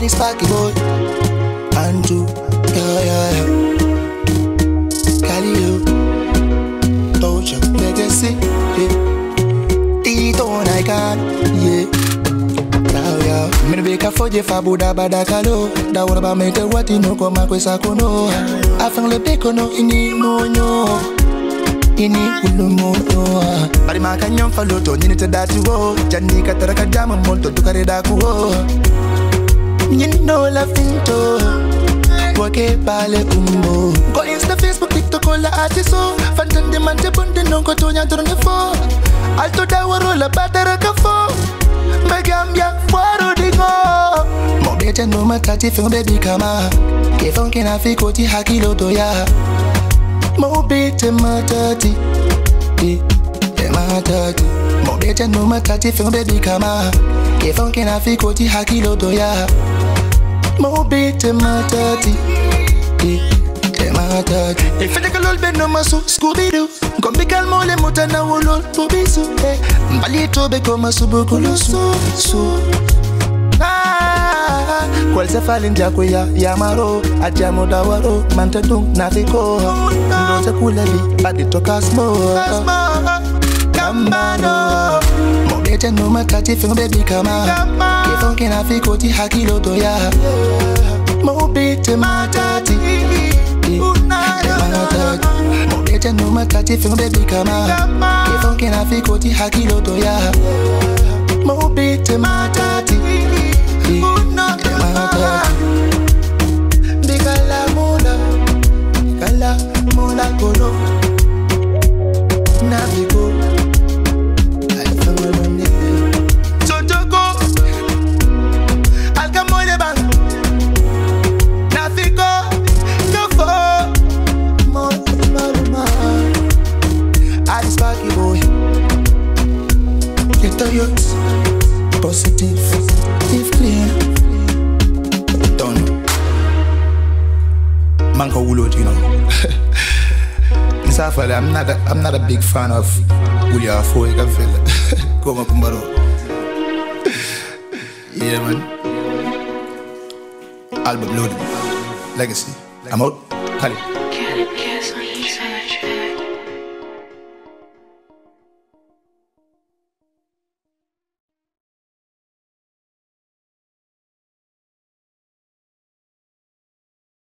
Adi Sparky boy. An2 Adi Touch your legacy. Tito I got, yeah. Me no beka foje fa buda badakalo. Da wora ba mete wati no ko makwesa kono. Afang le beko no ini monyo. Ini ulumono. Bari makanyom faloto nyini te dati wo. Jani kataraka jama monto tukare daku wo. Nyino la finto. Wake pale kumbo. Go Insta, Facebook, TikTok, all the artists. Fantan de mante bunde no ko tonya turne fo. Alto da waro la batara kafo. Magambia fuaro dingo. Mo bete no matati film baby kama. Ke fonke na fi koti hakilo to ya. Mo bete matati. Matati. Mo bete no matati film baby kama. Ke fonke na fi koti hakilo to ya. Mo bete matati. Matati. If I take a little bit no maso Scooby-Doo. Come be calmo le mutana wolol to be so. Mbali to be koma subukulu so. Kwal se falin jako ya maro. Ajamo dawaro mantadung nafiko. Ndo se kulali adi toka smo. Kambano. Mo bete no matati film baby kama. Kefonke nafiko ti hakilo to ya. Mo bete matati. Mo bete no matati film baby kama. Kefonke nafiko ti hakilo to ya. Mo bete matati. Bigala mula kono. Naviko. Sotoko. Alkamole bang. Naviko. Kafo. Maluma. Adi Sparky boy. Get the youth. Positive. If clear. Done. Manka Wulot, you know. I'm not a big fan of William Foy. I feel Koma Kumbaro. Yeah, man. Album loaded. Legacy. I'm out. Kali.